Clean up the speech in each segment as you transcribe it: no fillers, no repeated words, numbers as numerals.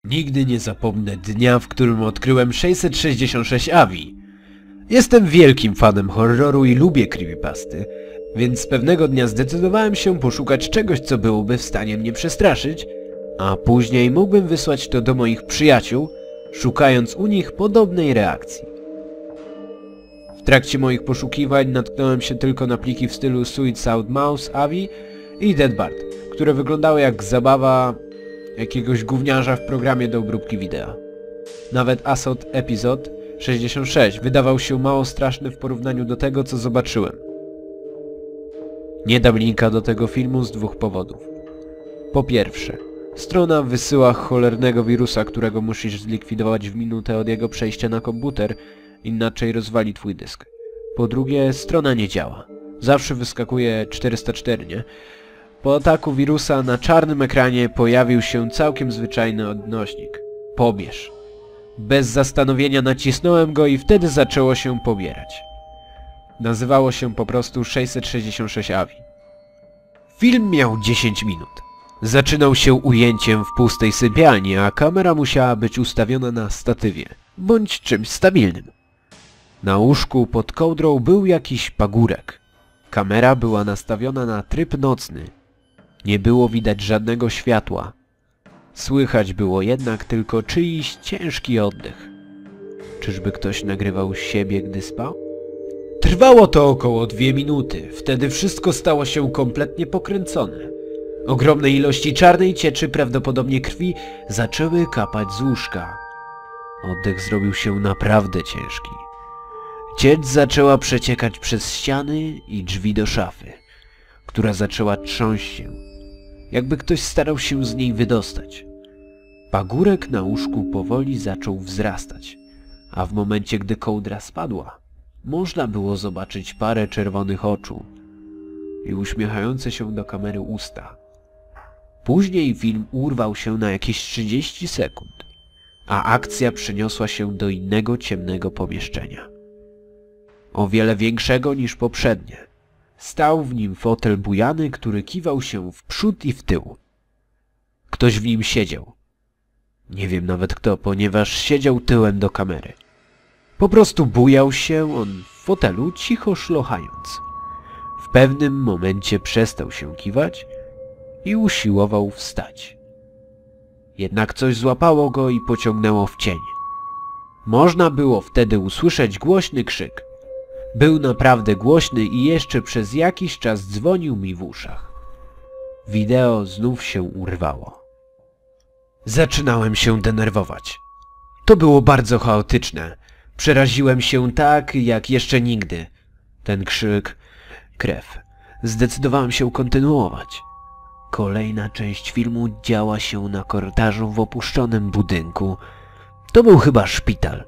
Nigdy nie zapomnę dnia, w którym odkryłem 666 AVI. Jestem wielkim fanem horroru i lubię creepypasty, więc pewnego dnia zdecydowałem się poszukać czegoś, co byłoby w stanie mnie przestraszyć, a później mógłbym wysłać to do moich przyjaciół, szukając u nich podobnej reakcji. W trakcie moich poszukiwań natknąłem się tylko na pliki w stylu Sweet South Mouse AVI i Dead Bart, które wyglądały jak zabawa jakiegoś gówniarza w programie do obróbki wideo. Nawet Assault Episode 66 wydawał się mało straszny w porównaniu do tego, co zobaczyłem. Nie dam linka do tego filmu z dwóch powodów. Po pierwsze, strona wysyła cholernego wirusa, którego musisz zlikwidować w minutę od jego przejścia na komputer, inaczej rozwali twój dysk. Po drugie, strona nie działa. Zawsze wyskakuje 404, nie? Po ataku wirusa na czarnym ekranie pojawił się całkiem zwyczajny odnośnik. Pobierz. Bez zastanowienia nacisnąłem go i wtedy zaczęło się pobierać. Nazywało się po prostu 666 AVI. Film miał 10 minut. Zaczynał się ujęciem w pustej sypialni, a kamera musiała być ustawiona na statywie, bądź czymś stabilnym. Na łóżku pod kołdrą był jakiś pagórek. Kamera była nastawiona na tryb nocny. Nie było widać żadnego światła. Słychać było jednak tylko czyjś ciężki oddech. Czyżby ktoś nagrywał siebie, gdy spał? Trwało to około 2 minuty. Wtedy wszystko stało się kompletnie pokręcone. Ogromne ilości czarnej cieczy, prawdopodobnie krwi, zaczęły kapać z łóżka. Oddech zrobił się naprawdę ciężki. Ciecz zaczęła przeciekać przez ściany i drzwi do szafy, która zaczęła trząść się, jakby ktoś starał się z niej wydostać. Pagórek na łóżku powoli zaczął wzrastać, a w momencie, gdy kołdra spadła, można było zobaczyć parę czerwonych oczu i uśmiechające się do kamery usta. Później film urwał się na jakieś 30 sekund, a akcja przeniosła się do innego ciemnego pomieszczenia. O wiele większego niż poprzednie. Stał w nim fotel bujany, który kiwał się w przód i w tył. Ktoś w nim siedział. Nie wiem nawet kto, ponieważ siedział tyłem do kamery. Po prostu bujał się on w fotelu, cicho szlochając. W pewnym momencie przestał się kiwać i usiłował wstać. Jednak coś złapało go i pociągnęło w cień. Można było wtedy usłyszeć głośny krzyk. Był naprawdę głośny i jeszcze przez jakiś czas dzwonił mi w uszach. Wideo znów się urwało. Zaczynałem się denerwować. To było bardzo chaotyczne. Przeraziłem się tak, jak jeszcze nigdy. Ten krzyk, krew. Zdecydowałem się kontynuować. Kolejna część filmu działa się na korytarzu w opuszczonym budynku. To był chyba szpital.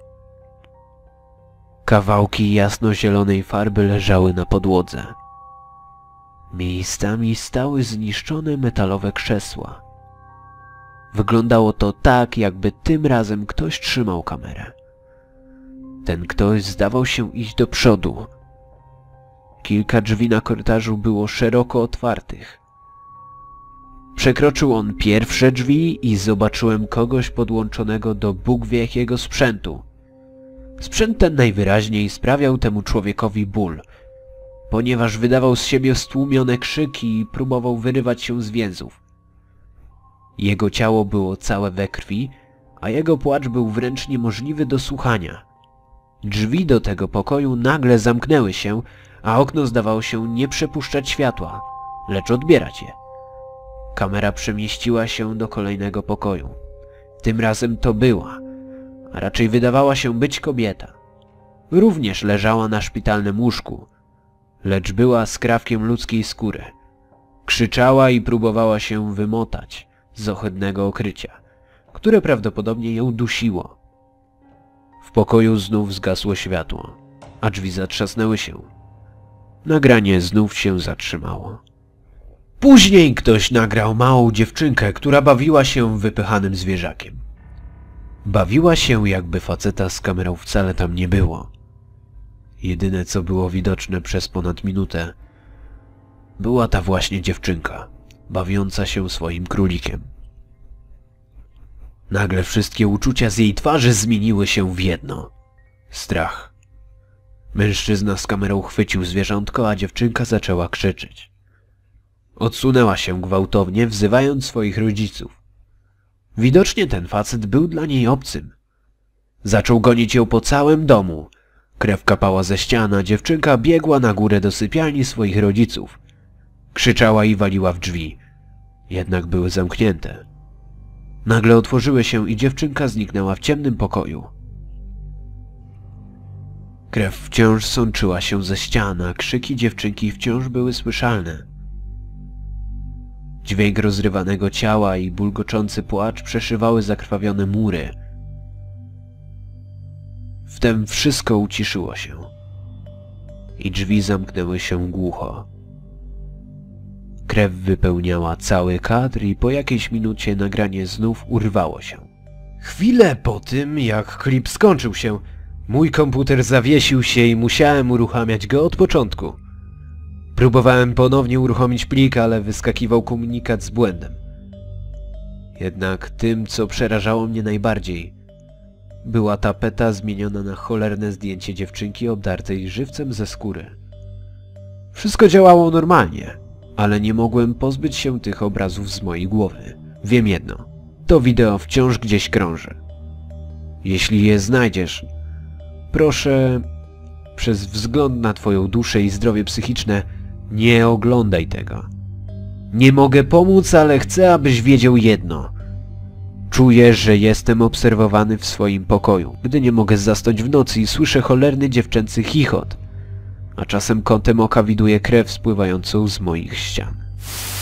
Kawałki jasnozielonej farby leżały na podłodze. Miejscami stały zniszczone metalowe krzesła. Wyglądało to tak, jakby tym razem ktoś trzymał kamerę. Ten ktoś zdawał się iść do przodu. Kilka drzwi na korytarzu było szeroko otwartych. Przekroczył on pierwsze drzwi i zobaczyłem kogoś podłączonego do Bóg wie jakiego sprzętu. Sprzęt ten najwyraźniej sprawiał temu człowiekowi ból, ponieważ wydawał z siebie stłumione krzyki i próbował wyrywać się z więzów. Jego ciało było całe we krwi, a jego płacz był wręcz niemożliwy do słuchania. Drzwi do tego pokoju nagle zamknęły się, a okno zdawało się nie przepuszczać światła, lecz odbierać je. Kamera przemieściła się do kolejnego pokoju. Tym razem to była, a raczej wydawała się być kobieta. Również leżała na szpitalnym łóżku, lecz była skrawkiem ludzkiej skóry. Krzyczała i próbowała się wymotać z ohydnego okrycia, które prawdopodobnie ją dusiło. W pokoju znów zgasło światło, a drzwi zatrzasnęły się. Nagranie znów się zatrzymało. Później ktoś nagrał małą dziewczynkę, która bawiła się wypychanym zwierzakiem. Bawiła się, jakby faceta z kamerą wcale tam nie było. Jedyne co było widoczne przez ponad minutę, była ta właśnie dziewczynka, bawiąca się swoim królikiem. Nagle wszystkie uczucia z jej twarzy zmieniły się w jedno. Strach. Mężczyzna z kamerą chwycił zwierzątko, a dziewczynka zaczęła krzyczeć. Odsunęła się gwałtownie, wzywając swoich rodziców. Widocznie ten facet był dla niej obcym. Zaczął gonić ją po całym domu. Krew kapała ze ścian, a dziewczynka biegła na górę do sypialni swoich rodziców. Krzyczała i waliła w drzwi. Jednak były zamknięte. Nagle otworzyły się i dziewczynka zniknęła w ciemnym pokoju. Krew wciąż sączyła się ze ścian, a krzyki dziewczynki wciąż były słyszalne. Dźwięk rozrywanego ciała i bulgoczący płacz przeszywały zakrwawione mury. Wtem wszystko uciszyło się i drzwi zamknęły się głucho. Krew wypełniała cały kadr i po jakiejś minucie nagranie znów urwało się. Chwilę po tym, jak klip skończył się, mój komputer zawiesił się i musiałem uruchamiać go od początku. Próbowałem ponownie uruchomić plik, ale wyskakiwał komunikat z błędem. Jednak tym, co przerażało mnie najbardziej, była tapeta zmieniona na cholerne zdjęcie dziewczynki obdartej żywcem ze skóry. Wszystko działało normalnie, ale nie mogłem pozbyć się tych obrazów z mojej głowy. Wiem jedno, to wideo wciąż gdzieś krąży. Jeśli je znajdziesz, proszę, przez wzgląd na twoją duszę i zdrowie psychiczne, nie oglądaj tego. Nie mogę pomóc, ale chcę, abyś wiedział jedno. Czuję, że jestem obserwowany w swoim pokoju, gdy nie mogę zasnąć w nocy i słyszę cholerny dziewczęcy chichot, a czasem kątem oka widuję krew spływającą z moich ścian.